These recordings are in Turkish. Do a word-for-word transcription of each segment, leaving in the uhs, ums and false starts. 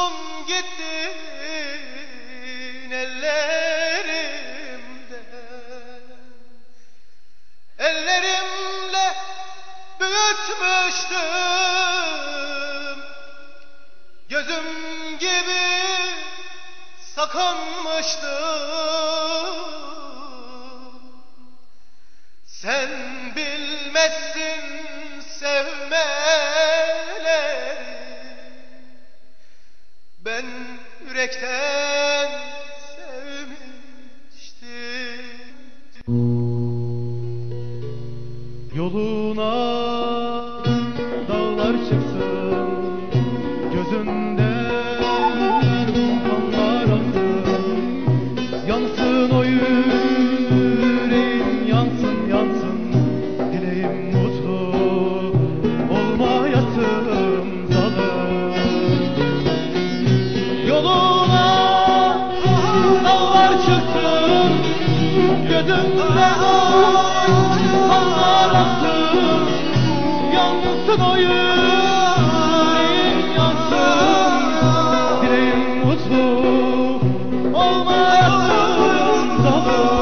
Unuttun gittin ellerimden, ellerimle büyütmüştüm, gözüm gibi sakınmıştım. Sen bilmezsin sevmeleri, ben yürekten sevmiştim. Yoluna dağlar çıksın, gözünden kanlar aksın, yansın o yüreğin, yansın yansın dileğim, mutlu olmayasın zalim. Yoluna dağlar çıksın, gözünden kanlar aksın, yansın o yüreğin, yansın dileğim, mutlu olmayasın zalim.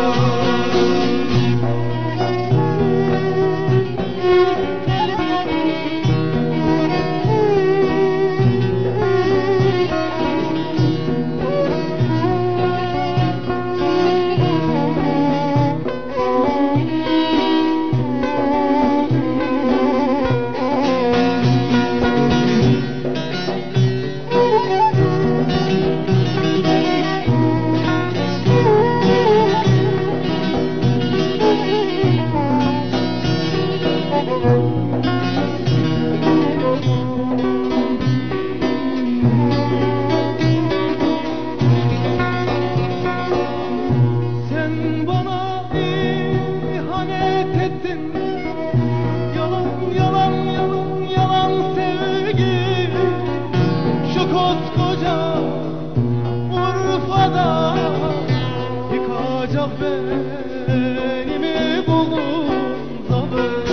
Sen bana ihanet ettin, yalan yalan yalan yalan sevgi. Şu koskoca Urfa'da yıkacak beni mi buldun zalim?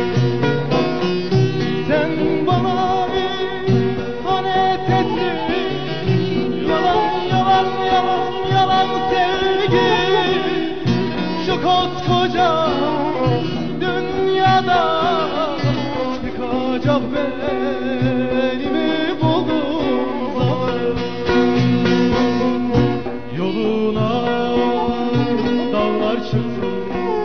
Sen bana ihanet ettin, yalan yalan yalan yalan sevgi. Şu koskoca dünyada yıkacak beni mi buldun zalim? Yoluna dağlar çıksın,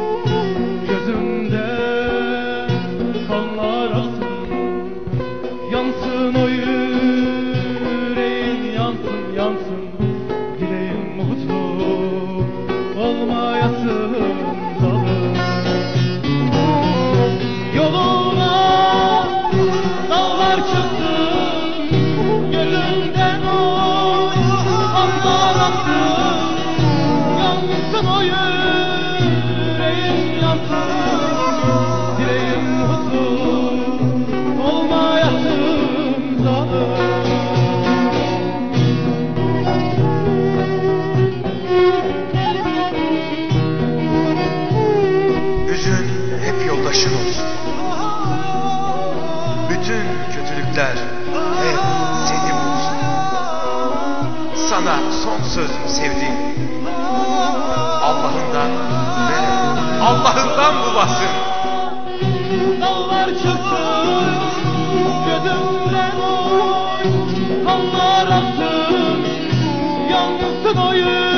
gözümden kanlar aksın, yansın o yüreğin, yansın yansın dileğim, mutlu olmayasın zalim. Yoluna dağlar çıksın, gözümden o kanlar aksın, yansın o yüreğin, yansın dileğim, mutlu olmayasın zalim. Hüzün hep yoldaşın olsun. Bütün kötülükler hep seni bulsun. Sana son sözüm sevdiğim, Allah'ından ve Allah'ından bulasın. Dağlar çıksın, gözümden oy kanlar aksın, yansın o yüreğin,